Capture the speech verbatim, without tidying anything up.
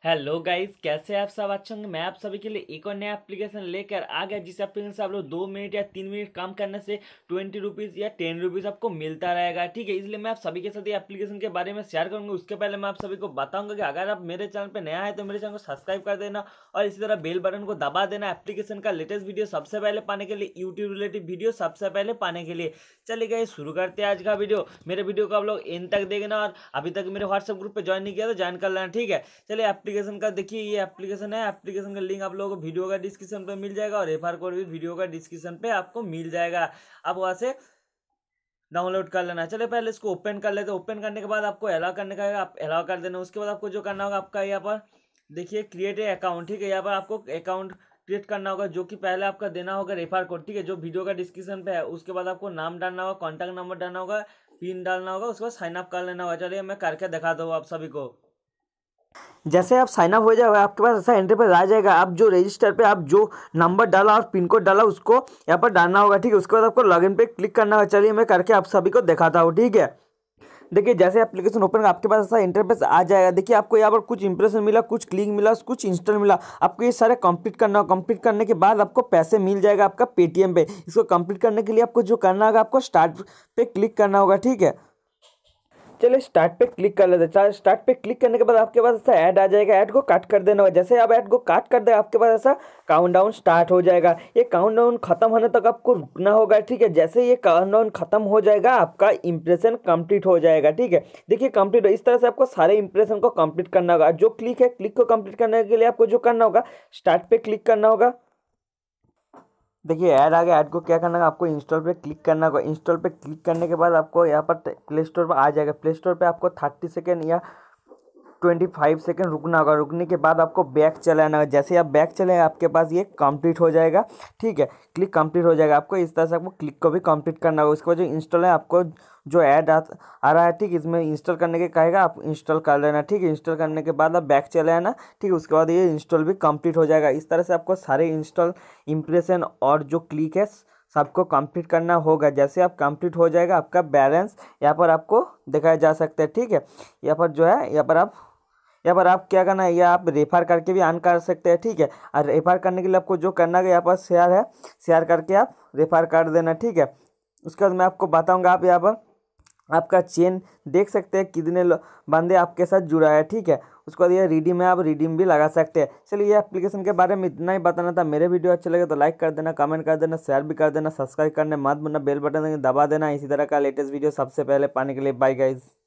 Hello guys, कैसे आप सब अच्छे होंगे। मैं आप सभी के लिए एक और नया एप्लीकेशन लेकर आ गया, जिस एप्लीकेशन से आप लोग दो मिनट या तीन मिनट काम करने से ट्वेंटी रुपीज़ या टेन रुपीज़ आपको मिलता रहेगा। ठीक है, इसलिए मैं आप सभी के साथ ये एप्लीकेशन के बारे में शेयर करूंगा। उसके पहले मैं आप सभी को बताऊंगा कि अगर आप मेरे चैनल पर नया है तो मेरे चैनल को सब्सक्राइब कर देना और इसी तरह बेल बटन को दबा देना एप्लीकेशन का लेटेस्ट वीडियो सबसे पहले पाने के लिए, यूट्यूब रिलेटेड वीडियो सबसे पहले पाने के लिए। चलिए गाइस, शुरू करते हैं आज का वीडियो। मेरे वीडियो को आप लोग एंड तक देखना और अभी तक मेरे व्हाट्सएप ग्रुप पे ज्वाइन नहीं किया तो ज्वाइन कर लेना। ठीक है, चलिए एप्लीकेशन का देखिए, ये एप्लीकेशन है। एप्लीकेशन का लिंक आप लोगों को वीडियो का डिस्क्रिप्शन पे मिल जाएगा और रेफर कोड भी वीडियो का डिस्क्रिप्शन पे आपको मिल जाएगा। आप वहां से डाउनलोड कर लेना। चलिए पहले इसको ओपन कर लेते हैं। ओपन करने के बाद आपको अलाउ करने का है, आप अलाउ कर देना। उसके बाद आपको जो करना होगा, आपका यहाँ पर देखिए क्रिएट ए अकाउंट। ठीक है, यहाँ पर आपको अकाउंट क्रिएट करना होगा, जो कि पहले आपका देना होगा रेफर कोड। ठीक है, जो वीडियो का डिस्क्रिप्शन पे है। उसके बाद आपको नाम डालना होगा, कॉन्टैक्ट नंबर डालना होगा, पिन डालना होगा, उसके बाद साइन अप कर लेना होगा। चलिए मैं करके दिखा दूँ आप सभी को। जैसे आप साइन अप हो जाएगा, आपके पास ऐसा इंटरफेस आ जाएगा। आप जो रजिस्टर पे आप जो नंबर डाला और पिन कोड डाला उसको यहाँ पर डालना होगा। ठीक है, उसके बाद आपको लॉगिन पे क्लिक करना होगा। चलिए मैं करके आप सभी को दिखाता हूँ। ठीक है, देखिए जैसे एप्लीकेशन ओपन आपके पास ऐसा इंटरफेस आ जाएगा। देखिए आपको यहाँ पर कुछ इंप्रेशन मिला, कुछ क्लिक मिला, कुछ इंस्टॉल मिला। आपको ये सारे कंप्लीट करना होगा। कंप्लीट करने के बाद आपको पैसे मिल जाएगा आपका पेटीएम पे। इसको कंप्लीट करने के लिए आपको जो करना होगा, आपको स्टार्ट पे क्लिक करना होगा। ठीक है, चलिए स्टार्ट पे क्लिक कर लेते हैं। स्टार्ट पे क्लिक करने के बाद आपके पास ऐसा ऐड आ जाएगा। ऐड को काट कर देना होगा। जैसे आप ऐड को काट कर दे, आपके पास ऐसा काउंटडाउन स्टार्ट हो जाएगा। ये काउंटडाउन खत्म होने तक आपको रुकना होगा। ठीक है, जैसे ये काउंटडाउन खत्म हो जाएगा, आपका इंप्रेशन कंप्लीट हो जाएगा। ठीक है, देखिए कंप्लीट। इस तरह से आपको सारे इंप्रेशन को कंप्लीट करना होगा। जो क्लिक है, क्लिक को कंप्लीट करने के लिए आपको जो करना होगा, स्टार्ट पे क्लिक करना होगा। देखिए ऐड आ गया। ऐड को क्या करना है, आपको इंस्टॉल पे क्लिक करना होगा। इंस्टॉल पे क्लिक करने के बाद आपको यहाँ पर प्ले स्टोर पर आ जाएगा। प्ले स्टोर पे आपको थर्टी सेकेंड या ट्वेंटी फाइव सेकेंड रुकना होगा। रुकने के बाद आपको बैक चलाना होगा। जैसे आप बैक चले, आपके पास ये कंप्लीट हो जाएगा। ठीक है, क्लिक कंप्लीट हो जाएगा। आपको इस तरह से आपको क्लिक को भी कंप्लीट करना होगा। उसके बाद जो इंस्टॉल है, आपको जो ऐड आ, आ रहा है, ठीक, इसमें इंस्टॉल करने के कहेगा, आप इंस्टॉल कर लेना। ठीक है, इंस्टॉल करने के बाद आप बैक चले आना। ठीक है, उसके बाद ये इंस्टॉल भी कंप्लीट हो जाएगा। इस तरह से आपको सारे इंस्टॉल, इंप्रेशन और जो क्लिक है सबको कंप्लीट करना होगा। जैसे आप कंप्लीट हो जाएगा, आपका बैलेंस यहाँ पर आपको दिखाया जा सकता है। ठीक है, यहाँ पर जो है, यहाँ पर आप यहाँ पर आप क्या करना है, या आप रेफर करके भी अर्न कर सकते हैं। ठीक है, और रेफर करने के लिए आपको जो करना है, यहाँ पर शेयर है, शेयर करके आप रेफर कर देना। ठीक है, उसके बाद मैं आपको बताऊंगा। आप यहाँ पर आपका चेन देख सकते हैं, कितने बंदे आपके साथ जुड़ा है। ठीक है, उसके बाद ये रिडीम है, आप रिडीम भी लगा सकते हैं। चलिए ये एप्लीकेशन के बारे में इतना ही बताना था। मेरे वीडियो अच्छे लगे तो लाइक कर देना, कमेंट कर देना, शेयर भी कर देना, सब्सक्राइब करने मत भूलना, बेल बटन दबा देना इसी तरह का लेटेस्ट वीडियो सबसे पहले पाने के लिए। Bye guys.